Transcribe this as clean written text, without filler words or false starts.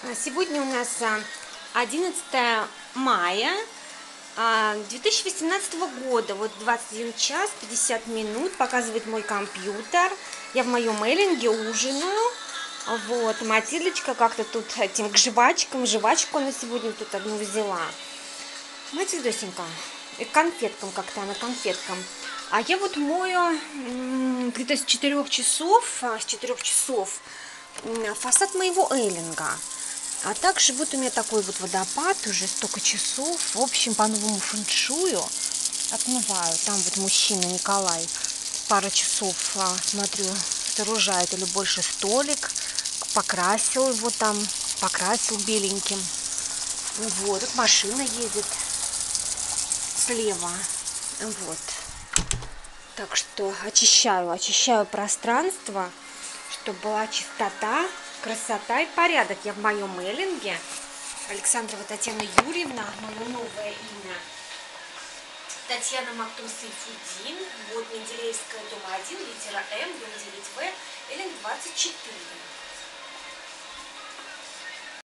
Сегодня у нас 11 мая 2018 года. Вот 21 час 50 минут показывает мой компьютер. Я в моем эллинге ужинаю. Вот, Матильдочка как-то тут этим к жвачкам. Жвачку она сегодня тут одну взяла. Матильдосенька. И к конфеткам как-то она, конфеткам. А я вот мою где-то с 4 часов, фасад моего эллинга. А также вот у меня такой вот водопад, уже столько часов. В общем, по новому фэншую отмываю. Там вот мужчина Николай пару часов, смотрю, сооружает или больше столик. Покрасил его там, покрасил беленьким. Вот, тут машина едет слева. Вот. Так что очищаю пространство, чтобы была чистота, красота и порядок. Я в моем эллинге. Александрова Татьяна Юрьевна, мое новое имя. Татьяна Мактум Сейфуддин. Вот Менделеевская, дом 1, литера М, дом 9В, эллинг 24.